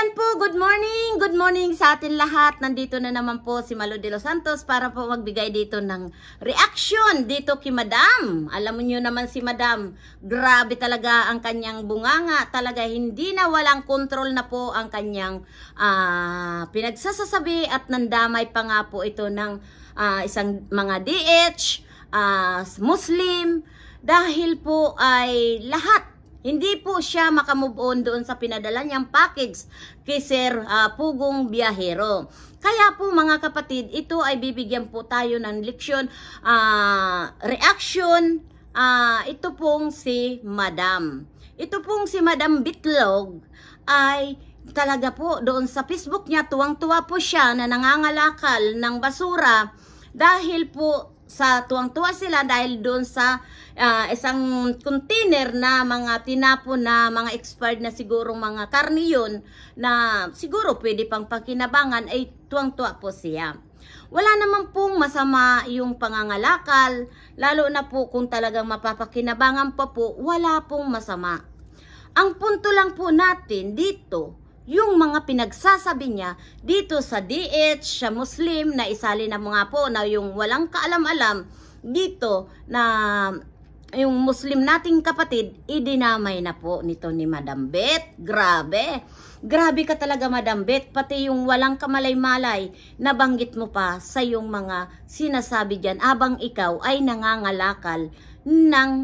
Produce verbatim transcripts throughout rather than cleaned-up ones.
Ayan po, good morning, good morning sa atin lahat. Nandito na naman po si Malo de los Santos para po magbigay dito ng reaction dito kay Madam. Alam niyo naman si Madam, grabe talaga ang kanyang bunganga. Talaga hindi na walang kontrol na po ang kanyang uh, pinagsasasabi at nandamay pa nga po ito ng uh, isang mga D H, uh, Muslim, dahil po ay lahat. Hindi po siya makamove on doon sa pinadala niyang package kay Sir uh, Pugong Biyahero. Kaya po mga kapatid, ito ay bibigyan po tayo ng leksyon, uh, reaction, uh, ito pong si Madam. Ito pong si Madam Bitlog ay talaga po doon sa Facebook niya, tuwang-tuwa po siya na nangangalakal ng basura dahil po sa tuwang-tuwa sila dahil doon sa uh, isang container na mga tinapon na mga expired na sigurong mga karne yun na siguro pwede pang pakinabangan ay tuwang-tuwa po siya. Wala naman pong masama yung pangangalakal, lalo na po kung talagang mapapakinabangan pa po, wala pong masama. Ang punto lang po natin dito, yung mga pinagsasabi niya dito sa D H, sa Muslim, na isali na mga po na yung walang kaalam-alam dito na yung Muslim nating kapatid, idinamay na po nito ni Madam Bet. Grabe. Grabe ka talaga, Madam Bet. Pati yung walang kamalay-malay, nabanggit mo pa sa yung mga sinasabi dyan abang ikaw ay nangangalakal ng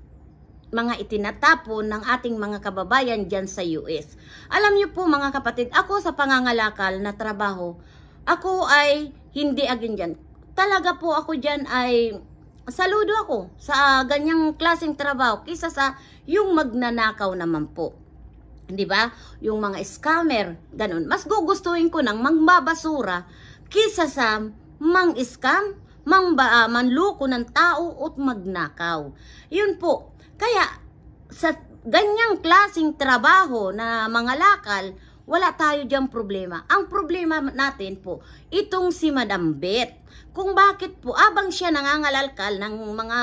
mga itinatapon ng ating mga kababayan dyan sa U S. Alam niyo po mga kapatid, ako sa pangangalakal na trabaho, ako ay hindi agin dyan. Talaga po ako dyan ay saludo ako sa ganyang klaseng trabaho kisa sa yung magnanakaw naman po. Di ba? Yung mga scammer, ganun. Mas gugustuhin ko ng mangbabasura kisa sa mang-scam, mang uh, manluko ng tao at magnakaw. Yun po. Kaya sa ganyang klaseng trabaho na mga lakal, wala tayo diyang problema. Ang problema natin po, itong si Madam Bet. Kung bakit po, abang siya nangangalalkal ng mga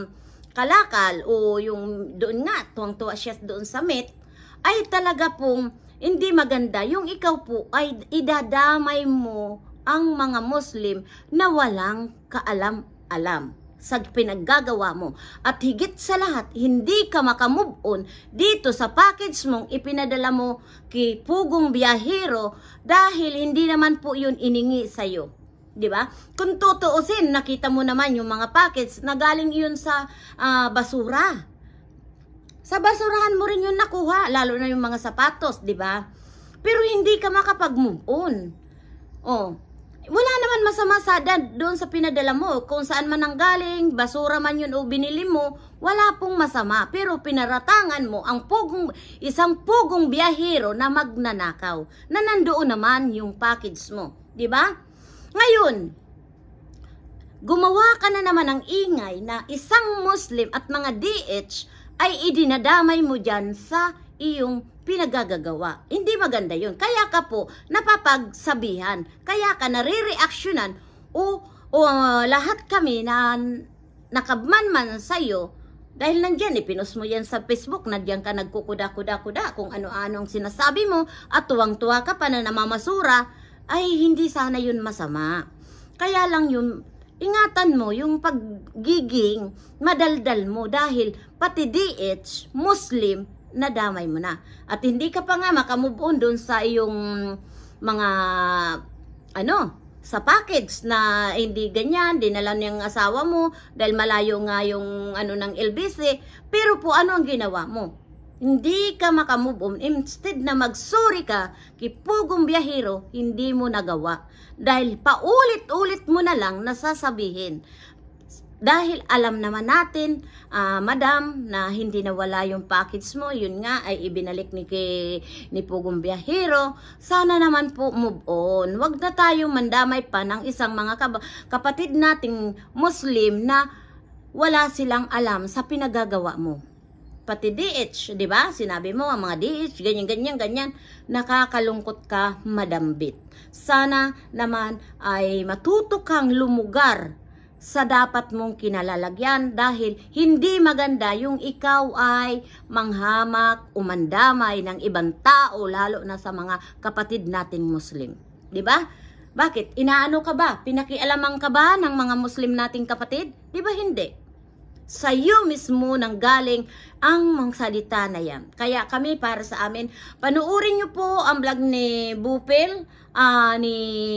kalakal o yung doon nga, tuwang-tuwa siya doon sa Met, ay talaga pong hindi maganda. Yung ikaw po ay idadamay mo ang mga Muslim na walang kaalam-alam sa pinaggagawa mo. At higit sa lahat, hindi ka makamove on dito sa package mong ipinadala mo kay Pugong Biyahero dahil hindi naman po yun iningi sa'yo. Diba? Kung tutuusin, nakita mo naman yung mga package na galing yun sa uh, basura. Sa basurahan mo rin yun nakuha, lalo na yung mga sapatos, diba? Pero hindi ka makapag-move on. Oh, wala naman masama sa doon sa pinadala mo. Kung saan man ang galing, basura man yun o binili mo, wala pong masama. Pero pinaratangan mo ang pugong, isang pugong biyahero na magnanakaw, na nandoon naman yung package mo. Diba? Ngayon, gumawa ka na naman ng ingay na isang Muslim at mga D H ay idinadamay mo dyan sa iyong pinagagagawa. Hindi maganda yun. Kaya ka po napapagsabihan, kaya ka nare-reaksyonan o, o uh, lahat kami na nakabman-man sa'yo dahil nandyan, ipinost mo yan sa Facebook, nandiyan ka nagkukuda-kuda-kuda kung ano-anong sinasabi mo at tuwang-tuwa ka pa na namamasura, ay hindi sana yun masama. Kaya lang yun, ingatan mo yung paggiging madaldal mo dahil pati D H, Muslim, nadamay mo na. At hindi ka pa nga makamove on doon sa iyong mga ano, sa package na hindi ganyan, dinala niyang asawa mo dahil malayo nga yung ano ng L B C. Pero po ano ang ginawa mo? Hindi ka makamove on. Instead na magsuri ka kay Pugong Biyahero, hindi mo nagawa. Dahil paulit-ulit mo na lang nasasabihin. Dahil alam naman natin, uh, Madam, na hindi nawala yung package mo, yun nga ay ibinalik ni, kay, ni Pugong Biyahero. Sana naman po move on. Huwag na tayong mandamay pa ng isang mga kab kapatid nating Muslim na wala silang alam sa pinagagawa mo. Pati D H, di ba? Sinabi mo, ang mga D H, ganyan, ganyan, ganyan. Nakakalungkot ka, Madam Bet. Sana naman ay matuto kang lumugar sa dapat mong kinalalagyan dahil hindi maganda yung ikaw ay manghamak, umandamay ng ibang tao lalo na sa mga kapatid nating Muslim. 'Di ba? Bakit? Inaano ka ba? Pinakialaman ka ba ng mga Muslim nating kapatid? 'Di ba hindi? Sa iyo mismo nang galing ang mga salita na yan. Kaya kami para sa amin, panuorin nyo po ang vlog ni Bupil, uh, ni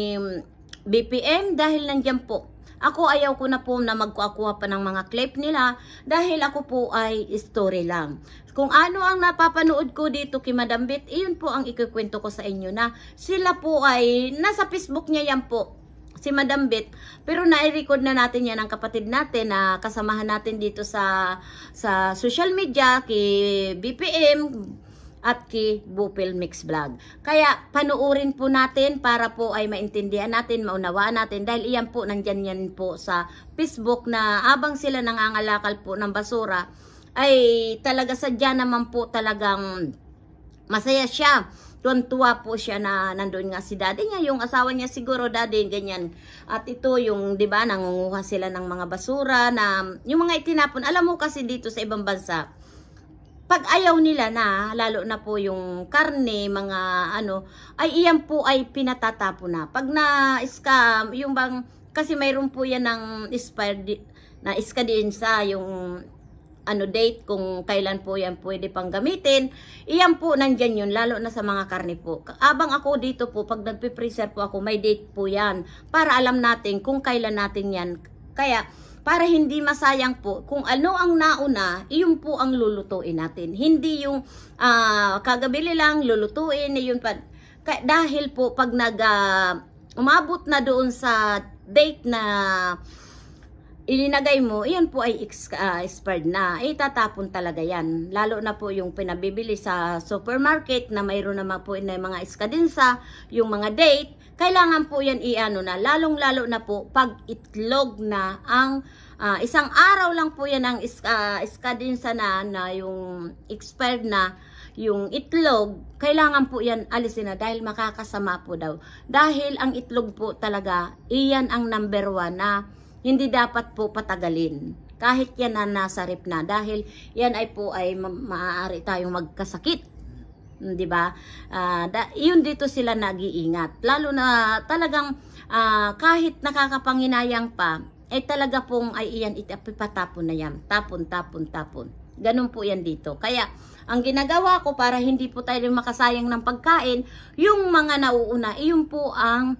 B P M dahil nandyan po. Ako ayaw ko na po na magkuha pa ng mga clip nila dahil ako po ay story lang. Kung ano ang napapanood ko dito kay Madam Bit, iyon po ang ikukwento ko sa inyo na sila po ay nasa Facebook niya yan po. Si Madam Bit, pero na-record na natin yan ang kapatid natin na kasamahan natin dito sa sa social media kay B P M at kay Bupil Mix Vlog. Kaya panuorin po natin para po ay maintindihan natin, maunawaan natin dahil iyan po nandyan yan po sa Facebook na abang sila nangangalakal po ng basura ay talaga sadya naman po talagang masaya siya. Tuwan-tuwa po siya na nandun nga si daddy niya, yung asawa niya siguro daddy, ganyan. At ito yung, di ba, nangunguha sila ng mga basura na, yung mga itinapon. Alam mo kasi dito sa ibang bansa, pag ayaw nila na, lalo na po yung karne, mga ano, ay iyan po ay pinatatapon na. Pag na-scam, yung bang, kasi mayroon po yan ng expired, na iskadinsa, yung ano date kung kailan po yan pwede pang gamitin, iyan po nandyan yun, lalo na sa mga karne po. Abang ako dito po, pag nagpipreser po ako, may date po yan, para alam natin kung kailan natin yan. Kaya, para hindi masayang po, kung ano ang nauna, iyon po ang lulutuin natin. Hindi yung uh, kagabili lang, lulutuin, yun pa. Kaya, dahil po, pag nag, uh, umabot na doon sa date na ilinagay mo, iyan po ay uh, expired na. Itatapon talaga yan. Lalo na po yung pinabibili sa supermarket na mayroon naman po na mga iskadinsa, yung mga date. Kailangan po yan iano na. Lalong-lalo na po pag itlog na ang uh, isang araw lang po yan ang is, uh, iskadinsa na, na yung expired na yung itlog. Kailangan po yan alisin na dahil makakasama po daw. Dahil ang itlog po talaga, iyan ang number one na hindi dapat po patagalin. Kahit yan na nasa rep na. Dahil yan ay po ay ma maaari tayong magkasakit. Di ba? Uh, yun dito sila nag-iingat. Lalo na talagang uh, kahit nakakapanginayang pa, ay talaga pong ay iyan itapipatapon na yan. Tapon, tapon, tapon. Ganun po yan dito. Kaya, ang ginagawa ko para hindi po tayo makasayang ng pagkain, yung mga nauuna, iyon po ang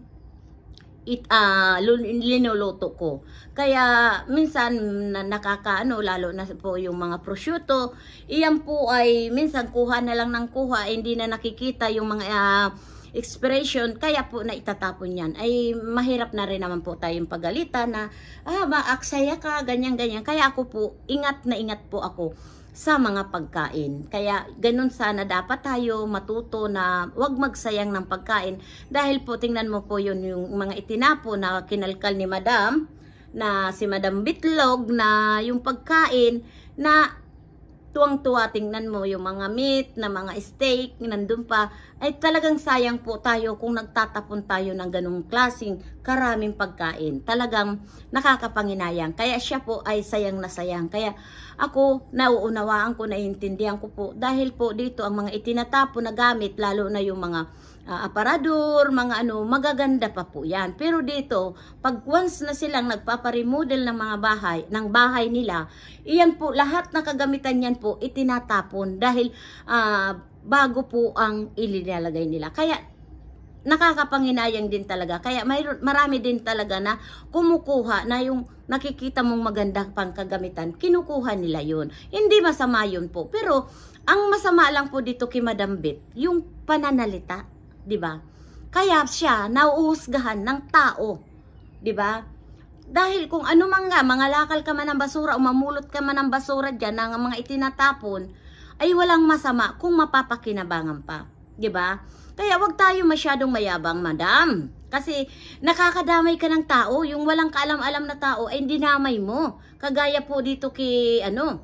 it uh, linuluto ko. Kaya minsan na nakakaano, lalo na po yung mga prosciutto, iyan po ay minsan kuha na lang ng kuha, hindi na nakikita yung mga uh, expiration, kaya po na itatapon yan. Ay mahirap na rin naman po tayong pagalitan na ah, maaksaya ka, ganyan ganyan. Kaya ako po, ingat na ingat po ako sa mga pagkain. Kaya ganun sana dapat tayo matuto na wag magsayang ng pagkain dahil po tingnan mo po yun yung mga itinapo na kinalkal ni Madam na si Madam Bitlog na yung pagkain na tuwang-tuwa, tingnan mo yung mga meat na mga steak nandun pa, ay talagang sayang po tayo kung nagtatapon tayo ng ganung klaseng karaming pagkain. Talagang nakakapanginayang. Kaya siya po ay sayang na sayang. Kaya ako, nauunawaan ko, naiintindihan ko po. Dahil po dito ang mga itinatapon na gamit, lalo na yung mga uh, aparador, mga ano, magaganda pa po yan. Pero dito, pag once na silang nagpaparemodel ng mga bahay, ng bahay nila, iyan po, lahat na kagamitan yan po, itinatapon. Dahil uh, bago po ang ililalagay nila. Kaya, nakakapanginayang din talaga. Kaya may, marami din talaga na kumukuha na yung nakikita mong maganda pang kagamitan, kinukuha nila yun. Hindi masama yun po. Pero, ang masama lang po dito kay Madam Bit, yung pananalita, di ba? Kaya siya nauusgahan ng tao, di ba? Dahil kung ano man nga, mga lakal ka man ng basura o mamulot ka man ng basura dyan, ng mga itinatapon, ay walang masama kung mapapakinabangan pa, di ba? Kaya wag tayo masyadong mayabang, Madam. Kasi nakakadamay ka ng tao, yung walang kaalam-alam na tao ay dinamay mo. Kagaya po dito kay ano,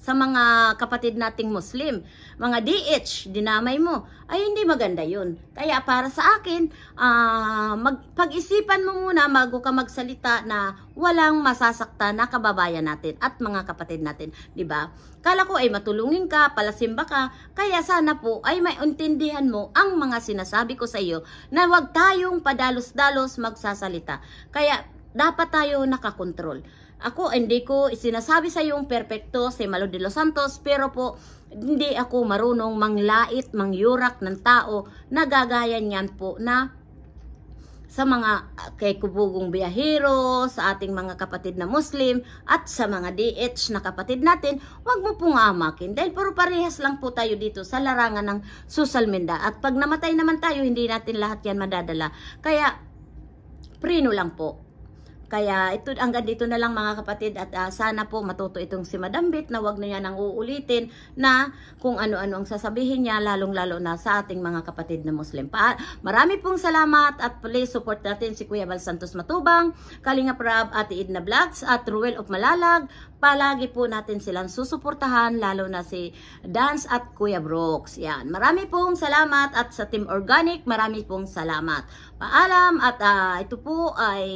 sa mga kapatid nating Muslim. Mga D H, dinamay mo. Ay, hindi maganda yun. Kaya para sa akin, uh, magpag-isipan mo muna bago ka magsalita na walang masasakta na kababayan natin at mga kapatid natin. Diba? Kala ko ay matulungin ka, palasimba ka, kaya sana po ay maintindihan mo ang mga sinasabi ko sa iyo na huwag tayong padalos-dalos magsasalita. Kaya dapat tayo nakakontrol. Ako, hindi ko sinasabi sa yung perfecto si Malo de los Santos, pero po, hindi ako marunong manglait, mangyurak ng tao na gagaya niyan po na sa mga kay kubugong biyahero, sa ating mga kapatid na Muslim, at sa mga D H na kapatid natin, wag mo pong amakin. Dahil puro parehas lang po tayo dito sa larangan ng social media. At pag namatay naman tayo, hindi natin lahat yan madadala. Kaya, prino lang po. Kaya ito, hanggang dito na lang mga kapatid, at uh, sana po matuto itong si Madam Bit na wag na yan ang uulitin na kung ano-ano ang sasabihin niya, lalong-lalo na sa ating mga kapatid na Muslim. Pa marami pong salamat at please support natin si Kuya Val Santos Matubang, Kalinga Prab, Ate Edna Vlogs at Ruel of Malalag. Palagi po natin silang susuportahan, lalo na si Dance at Kuya Brooks. Yan. Marami pong salamat at sa Team Organic, marami pong salamat. Paalam at uh, ito po ay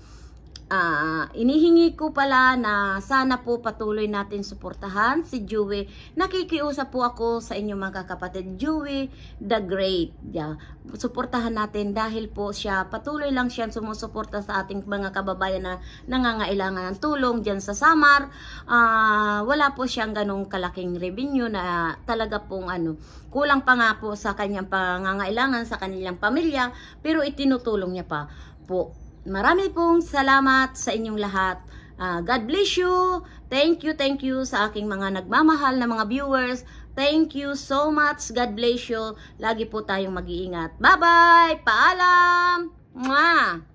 Uh, inihingi ko pala na sana po patuloy natin suportahan si Joey. Nakikiusap po ako sa inyo mga kapatid, Joey the Great. Yeah. Suportahan natin dahil po siya, patuloy lang siya sumusuporta sa ating mga kababayan na nangangailangan ng tulong dyan sa Samar. Uh, wala po siyang ganong kalaking revenue na talaga pong ano, kulang pa nga po sa kanyang pangangailangan sa kanilang pamilya, pero itinutulong niya pa po. Marami pong salamat sa inyong lahat. Uh, God bless you. Thank you, thank you sa aking mga nagmamahal na mga viewers. Thank you so much. God bless you. Lagi po tayong mag-iingat. Bye-bye. Paalam. Mwah!